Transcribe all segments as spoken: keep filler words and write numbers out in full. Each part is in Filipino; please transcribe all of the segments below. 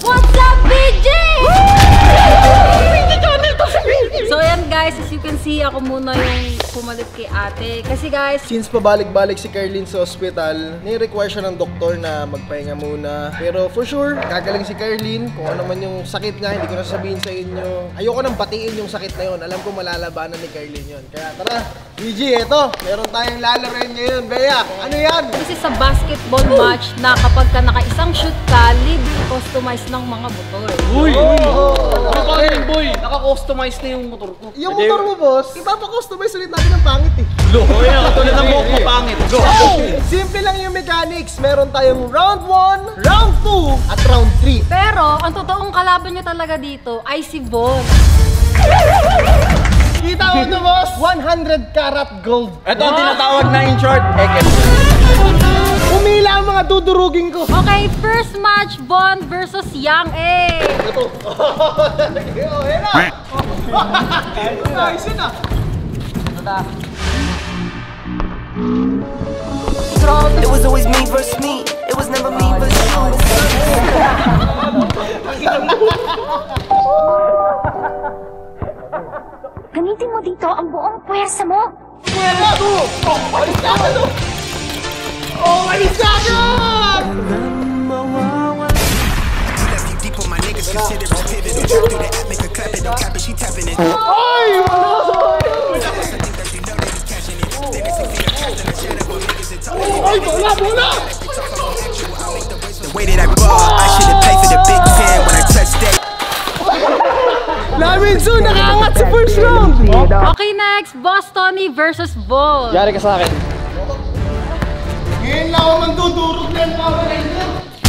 What's up, B J? So yan guys, as you can see, ako muna yung pumalit kay ate. Kasi guys, since pabalik-balik si Carlin sa hospital, ni-require siya ng doktor na magpahinga muna. Pero for sure, gagaling si Carlin. Kung ano man yung sakit nga, hindi ko na sabihin sa inyo. Ayoko nang batiin yung sakit na yun. Alam ko malalabanan ni Carlin yun. Kaya tara, B G, eto, meron tayong lalaroin ngayon. Bea, ano yan? this is a basketball match na kapag ka naka-isang shoot ka, libre customize ng mga motor. Uy! Oh, Ano ba yun, boy? Naka-customize na yung motor ko. yung motor mo, boss, ipapa-customize ulit natin ng pangit eh. Loko yan, katulad ng buhok mo pangit. Go! Simple lang yung mechanics. Meron tayong round one, round two, at round three. Pero, ang totoong kalaban niya talaga dito ay si Von. Kita mo to, boss? one hundred karat gold. Ito ang tinatawag na in short, eket. Umila ang mga dudurugin ko. Okay, first match, Von versus Yang A. Ito. Oh, yan na. Nice yun ah. It was always me versus me. It was never me versus you. Gamitin mo dito ang buong puwersa mo. Pwera ko! Oh, alis ka agad! Oh, alis ka agad! Ay! Ay, bola, bola! The way that I ball, I should have paid for the big ten when I touched that. Laminso, nakaangat sa first round! Okay, next, Boss Tony versus Von. Yari ka sa akin. Ngayon lang ako mandudurog na yung Power Ranger.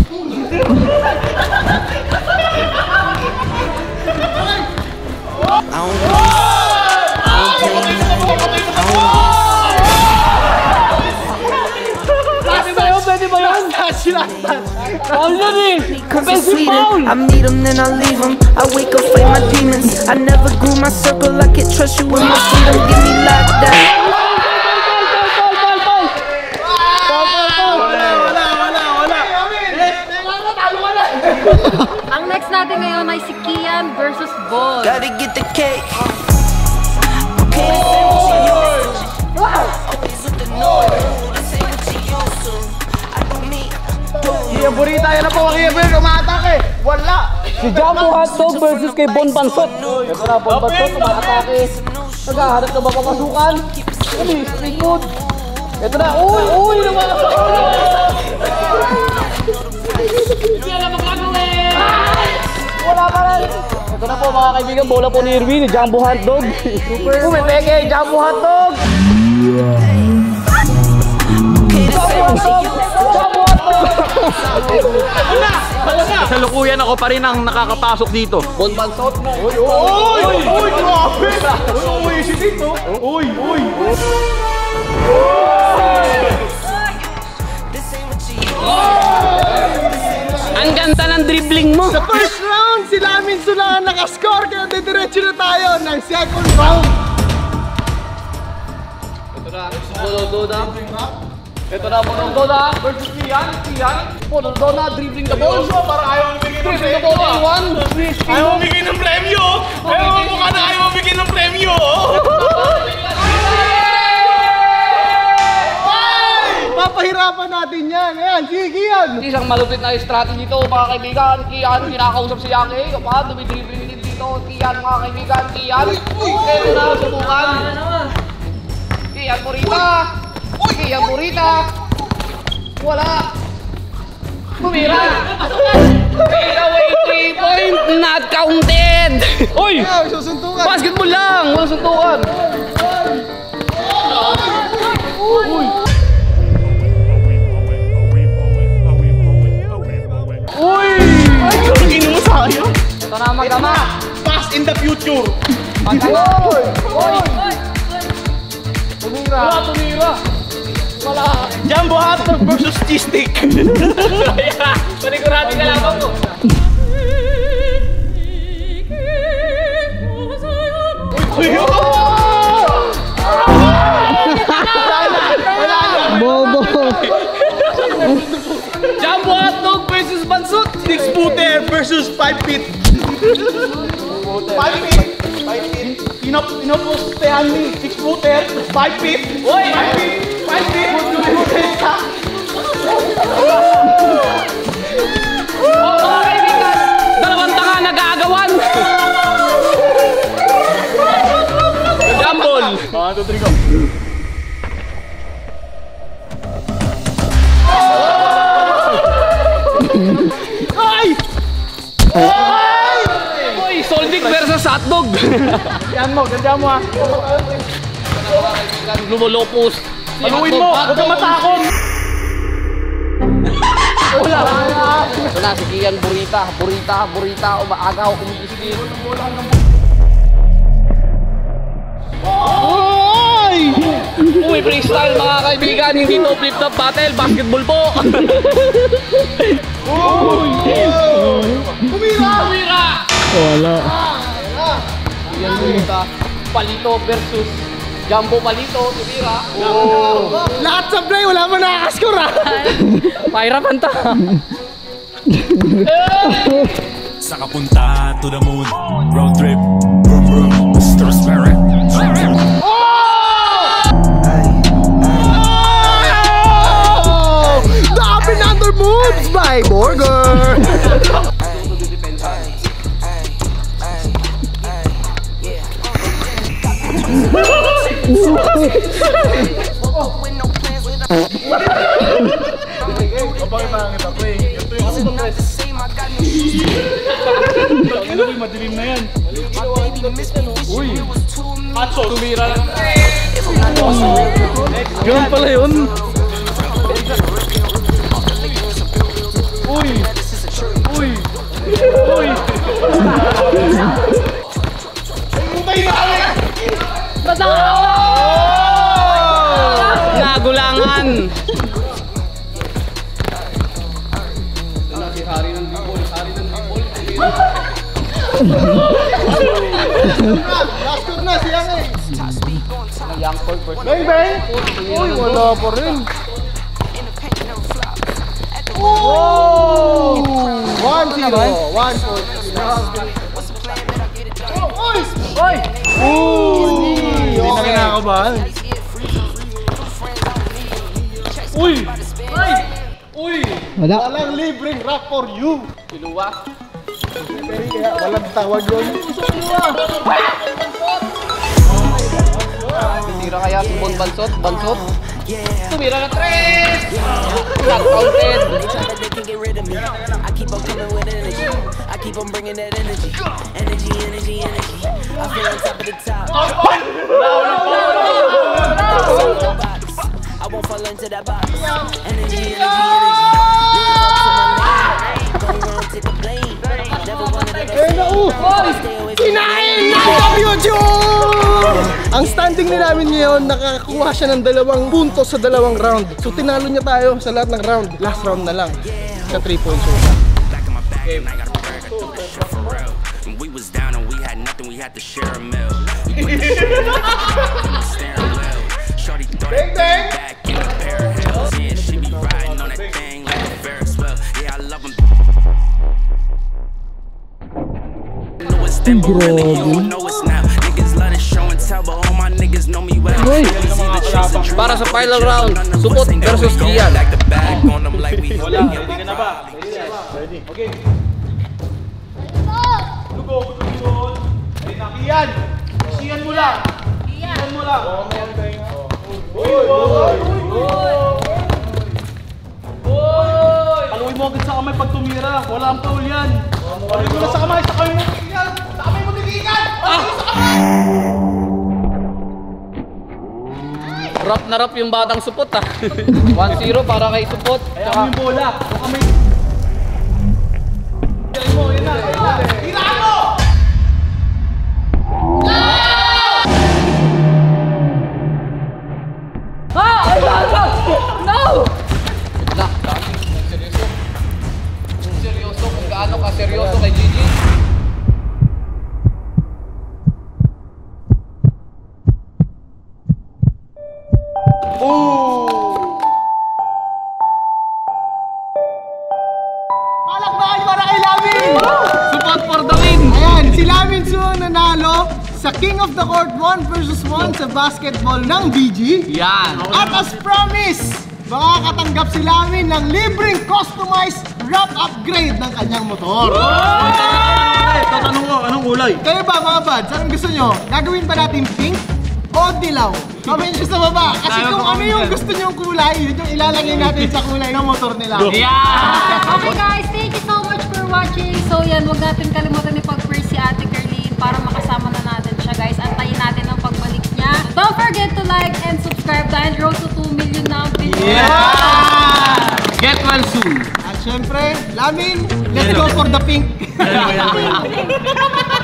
I don't Pwede ba yun? Pwede ba yun? Foul yan eh! Cause it's fleeting. I meet them, then I leave them. I wake up, fight my demons. I never grew my circle. I can't trust you with my freedom. Give me locked down. Ang next natin ngayon ay si Kian versus Von. Gotta get the cake. Okay, this ain't what she used to. Always with the noise. This ain't what she used to. I do me. Iya, burita yan na po. Makikibig, umatake. Wala. Si Jumbo Hotdog versus kay Bon Bansot. Ito na, Bon Bansot, umatake. Naghahanap na ba papasukan? Ano yung street food? Ito na, uy! Uy! Naman! Hindi alam ang gagawin! Wala pa rin! Ito na po mga kaibigan, bola po ni Irwin, Jumbo Hotdog. Pumipeke, Jumbo Hotdog! Jumbo Hotdog! Jumbo Hotdog! Wala! Wala! Kasalukuyan ako pa rin ang nakakapasok dito. Bon Bansot mo. Uy! Uy! Uy! Uy! Grabe! Uy! Si dito! Uy! Uy! Ang ganda ng dribbling mo! Sa first round, si Laminso lang ang nakascore. Kaya didiretso na tayo ng second round. Ito na, Bonodona. Ito na, Bonodona versus Kian. Kian, Bonodona dribbling the ball. Para ayaw mo bigyan ng Dribbling the ball in one. Ayaw mo bigyan ng premyo! Ayaw mo mukha na ayaw mo bigyan ng premyo! Papahirapan natin yan. Ayan, sige yan. Isang malupit na strategy dito, mga kaibigan. Kian, kinakausap si Yaki. Kapag dumidribbling din dito, Kian, mga kaibigan. Kian, ito na, subukan. Kian, Morita. Kian, Morita. Wala. Tumira. Fade away, three point, not counted. Uy! Susuntukan. Basketball lang, walang suntukan. Uy! Uy! Ay, tingin mo sa akin! Ito na mag-ama. Fast in the future! Uy! Uy! Tumira! Wala, tumira! Wala! Jumbo Hotdog versus cheese stick! Panigurado ka lang ako! Uy! Bobo. Jumbo Hotdog versus Bansot! Six-footer versus versus five feet. five feet. five feet. Pinop pinopostehan ni six footer, five feet. Oy, five feet. five feet. Oh, mga kaibigan! Dalawang tanga nag-aagawan! Jambol! one, two, three, go. Ay! Uy, Soldic versus hotdog! Ganyan mo, ganyan mo ha. Lumulopos. Paluin mo, huwag kang matakot. Wala. Ito na, si Kian Burita. Burita, Burita. Umaagaw, kumigising. Ay! Uy, freestyle mga kaibigan. Hindi to flip-top battle. Basketball po. Tumira! Tumira! Wala. Kian Burita. Palito versus Jumbo Palito. Tumira. Lahat sa play, wala mo nakakascore ha! Pahirapan ta. Saka punta to the moon. Road trip. Brum brum. Mister Spirit. Dami number moves by Burger! Ano yung madilim na yan? Uy! Hatso! Tumira lang. Ganun pala yun. Uy! Uy! Uy! Umay na kami! Nagulangan. Ito na si Hari ng Bibol. Hari ng Bibol. Last tour na siya nga eh! Young Ford versus Bang bang! Uy, wala pa rin! Oh! one zero! one four! Uy! Oy! Hindi na kinakabahan. Uy! Oy! Uy! Walang libreng rap for you! Piluwa. Kaya walang tawag yun. Tira kaya si Bon Bansot. Bansot. Tumira na tres! Not counted. They can get rid of me. I keep on coming with energy. I keep on bringing that energy. Energy, energy, energy. I feel on top of the top. I won't fall into that box. Energy, energy, energy. Don't run, take a blame. Never wanted to Eh na uh! stay away from Kinain ng W J! Ang standing ni namin ngayon, nakakuha siya ng dalawang puntos sa dalawang round. So tinalo niya tayo sa lahat ng round. Last round na lang sa three points. Back in my bag and I got a burger through the shit for real. When we was down and we had nothing, we had to share a meal. We put the shit in the steering wheel. Shorty throw that thing back in a pair of heels. Yeah, she be riding on that thing like a Ferris wheel. Yeah, I love them. Know it's them, but really you don't know it's now. Niggas love to show and tell, but all my niggas know me well. Para sa final round, Supot versus Kian. Like the bag on them like we Wala, hindi ka na ba? Ready? Okay. Lugo, lugo. Ay, nakiyan. Siyan mo lang. Siyan mo lang. Uy, uy, uy, uy. Paluin mo agad sa kamay pag tumira. Wala ang foul yan. Paluin mo lang sa kamay. Sa kamay mo tigigan. Sa kamay mo tigigan. Paluin sa kamay. Rap na rap yung batang Supot ah. one zero para kay Supot. Ayaw mo yung bola. Huwag kami. Galing mo, yun na, yun na. Tiraan mo! Ah! No! Na, dami. Seryoso. Seryoso kung gaano ka seryoso kay Gigi. Palakpakan para kay Lamin! the King of the Court one versus one sa basketball ng B G. Yan. At as promised, makakatanggap si Lamin ng libreng customized wrap upgrade ng kanyang motor. Tatanong ko, anong kulay? Kayo ba mga buds, anong gusto nyo? Gagawin ba natin pink o dilaw? Comment nyo sa baba. Kasi kung ano yung gusto nyong kulay, yun yung ilalagay natin sa kulay ng motor nila. Yan. Okay guys, thank you so much for watching. So yan, huwag natin kalimutan ipag-praise si Ate Carlene para makasama na natin siya guys. Antayin natin ang pagbalik niya. Don't forget to like and subscribe dahil road to two million na ang video. Yeah! Get well soon. At syempre, Lamin, let's go for the pink.